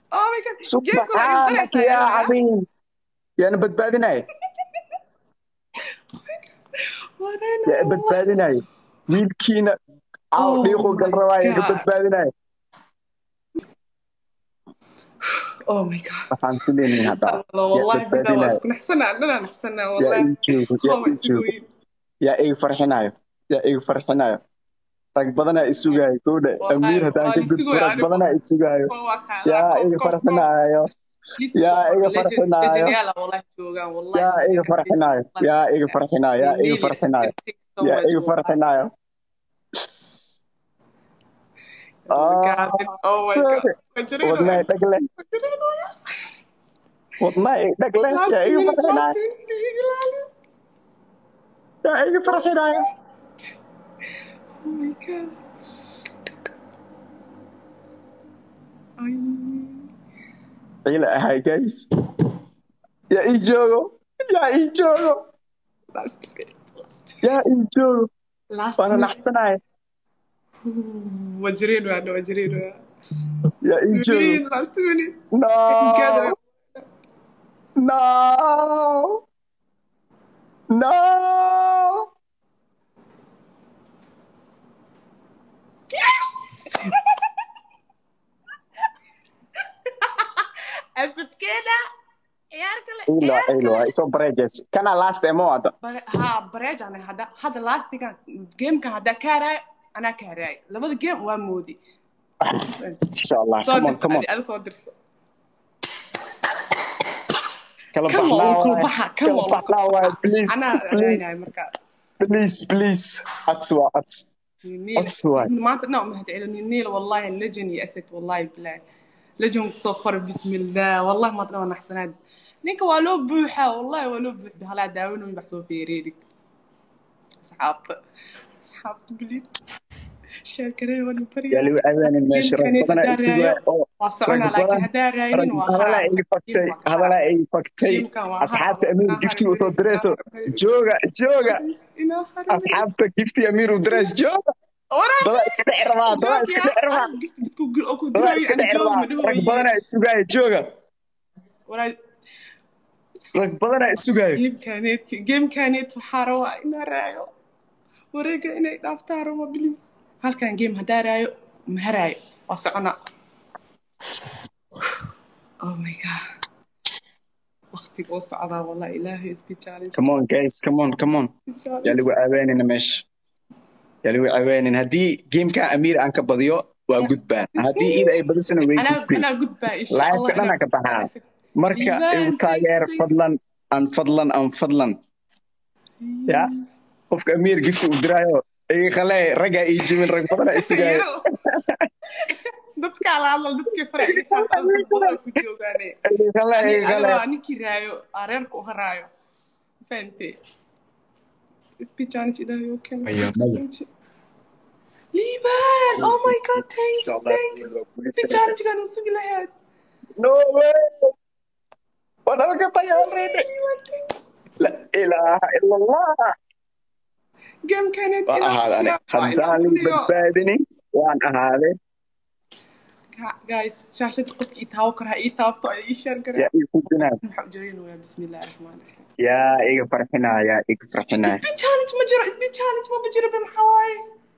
Oh my god. Game kula سبحانك يا عظيم يا بدبادناي يا بدبادناي ويلكينا عاو ديخو قال رواية بدبادناي Oh my god. waxaan filaynin hadda والله بدا واسكن حسنا عندنا نحسنا والله yaa iga farxinayo yaa iga farxinayo rag badanaa isugaayo kowdha amiir haddaan ka gudbo rag badanaa isugaayo yaa iga farxinayo yaa iga farxinayo yaa iga farxinayo yaa iga farxinayo yaa iga farxinayo yaa iga farxinayo wadnahay dhagle wadnahay dhagle yaa iga farxinayo yaa iga farxinayo Oh my god. Hi guys. Ya ijogo. Last Ya ijogo. Wana naxsanay. Wajrido. Ya ijogo. Last minute. No. No. أسد كده ايوه سو بريجس كان لاست ايمو هذا بريج انا هذا لاست جيم كان هذا كاراي انا كاراي لبدا جيم waa moodi ان شاء الله كمان انا soo dirso كلا بحلا بليز انا marka بليز اتسوا ما تنو ما هتعلني النيل والله اللجن يا اسد والله بالله لجن صخر بسم الله والله ما تنو نحسناد ninka waa loo buuxaa wallahi waa loo buuxdaa hala daawin oo baxsoo feereerig asxaabta bilis sheekarey wali bari yali aadaan meesha rabana isuga oo wasacna laakiin hadaa raaynin waa hadala ay faktay asxaabta amiir gifti u soo direeso jooga asxaabta gifti amiir u direes jooga dada iska dhirmaa rag badana isugaay jooga rag badanaa isugaayo geemkaaneet waxaa rabaa inaa raayo wareega inay dhaaftaa rabo bliis halkan geem haddaa raayo ma haraayo waa soconaa oh my god waqtiga oo socdaa wallahi ilaahay isbi challenge come on guys come on yaa lagu caaweenina meesha yaa lagu caaweenin haddii geemka amiir aan ka badiyo waa gudbaa haddii ida ay badisana way anaa gudbaa insha allah dhana ka baxaa marka igu taageer fadlan ya qofka amiir gifti u diraayo iga khalee raga ii jibin rag badan ay sugaayo dadka la hadal dadka farxay badan ku joogaane iga khalee ninki raayo areerku haraayo fante speech challenge idahay okay Liban oh my god thanks speech challenge kan usugi lahayd no way وانا قطع already لا اله الا الله جيم كانت انا خداني بدبادني وانا هذا جايز شاشه قفك يتاوكرها يتابطو اي شير كره يا يكوننا محجرين ويا بسم الله الرحمن الرحيم يا ايغ فرحنا سبي تشالنج مجرى سبي تشالنج ما بجرب بمحواي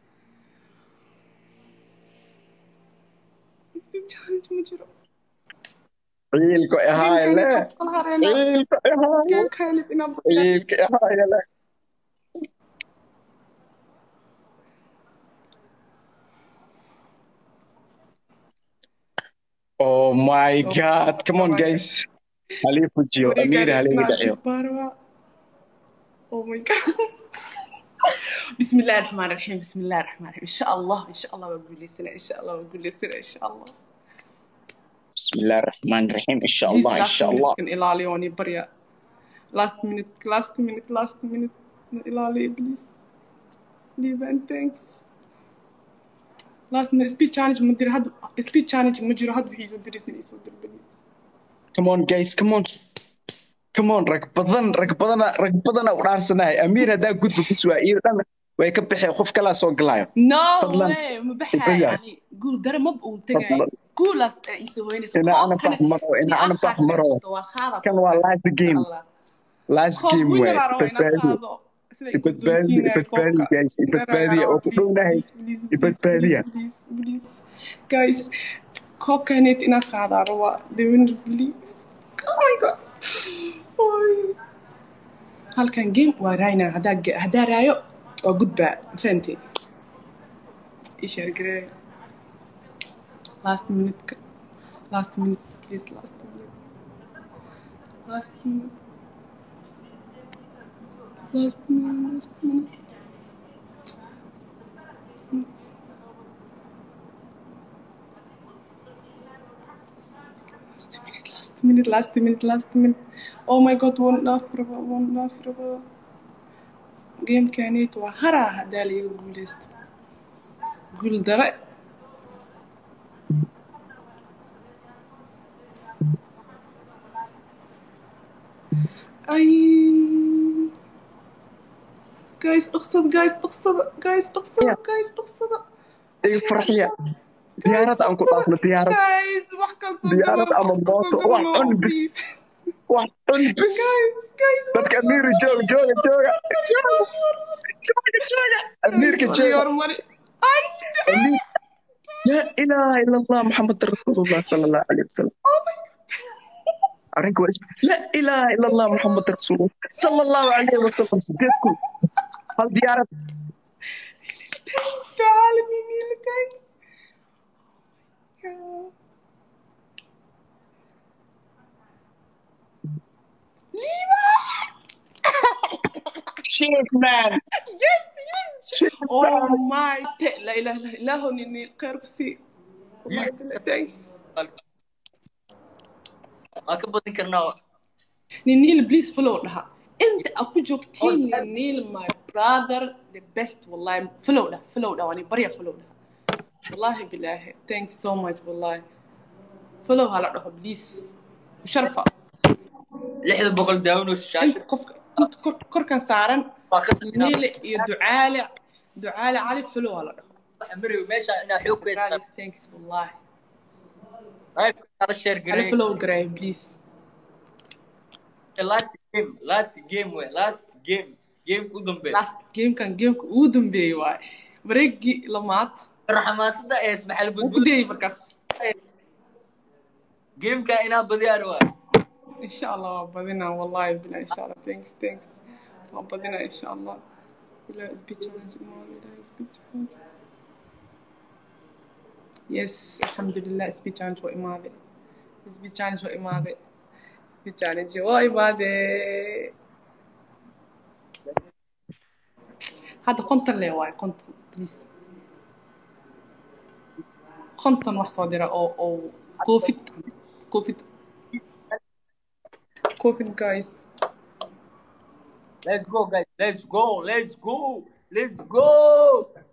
سبي تشالنج مجرى عيلكو هاي لا عيلكو كيف كانت انا عيلكو هاي لا Oh my god come on guys هلي فوجيو امير هلي دعيو Oh my god بسم الله الرحمن الرحيم ان شاء الله بقول لي سنه ان شاء الله بسم الله الرحمن الرحيم إن شاء الله إلى ليوني بريا last minute إلى لي please Liban thanks last minute speech challenge مدير هاد speech challenge مجرى هاد بيجو درسني يسودر please come on guys come on رك بدنا ورارسناي أمير هذا قد بسوائير أنا ويكبح خوف كلا سوق لايو no way مبحى يعني قول درا ما بقول تجاي guulas isu weynaysa ina ana baxmaro kan waa last game way ibadbaadiya guys ibadbaadiya oo ku dhownahay ibadbaadiya guys koobkaneet inaan qaadaa rabaa the winner please oh my god halkan game waa raynaa haddaa raayo waa gudbaa fahamtay ishar garee last minute please last minute last minute last minute oh my god one laugh raba game kaneet waa haraa haddaa liiga guuleysto guul dare ay guys اقصد اي فرحيه ديارات aan ku dhaafno diyaarad guys wax ka soo diyaarad ama mooto wax un bis dadka amiir jooga amiirka jooga لا إله إلا الله محمد رسول الله صلى الله عليه وسلم أرنكوا اسم لا إله إلا الله محمد رسول الله صلى الله عليه وسلم سديتكم هل ديارة تعالى نيل تانكس شيخ مان yes oh my لا إله إلا الله نيل كربسي والله تانكس أكبر كرنا نيل بليز فولو لها أنت أكو جوكتين نيل my brother the best والله فولو له وأنا بريا فولو لها والله بالله thanks so much والله فولو هلا له بليز مشرفة لحظة بقول داون الشاشة أنت كركن سعران نيل دعالة علي فولو هلا له أمري وماشى أنا حوك بس thanks والله هاي أنا شير جري على فولو جري بليز last game udambe last game kan game ugu dambeeyay waay wareegi lamaad raxmaasada ee ismaxal ugu deeyay markaas game ka ina badiyar waa insha Allah waa badina wallahi bila insha Allah thanks waa badina insha Allah ila speech yes alhamdulillah speech challenge wa imaade speech challenge waa imaade هذا كونتن ليه واي كونتن بليز كونتن واحد صادرة أو كوفيد guys let's go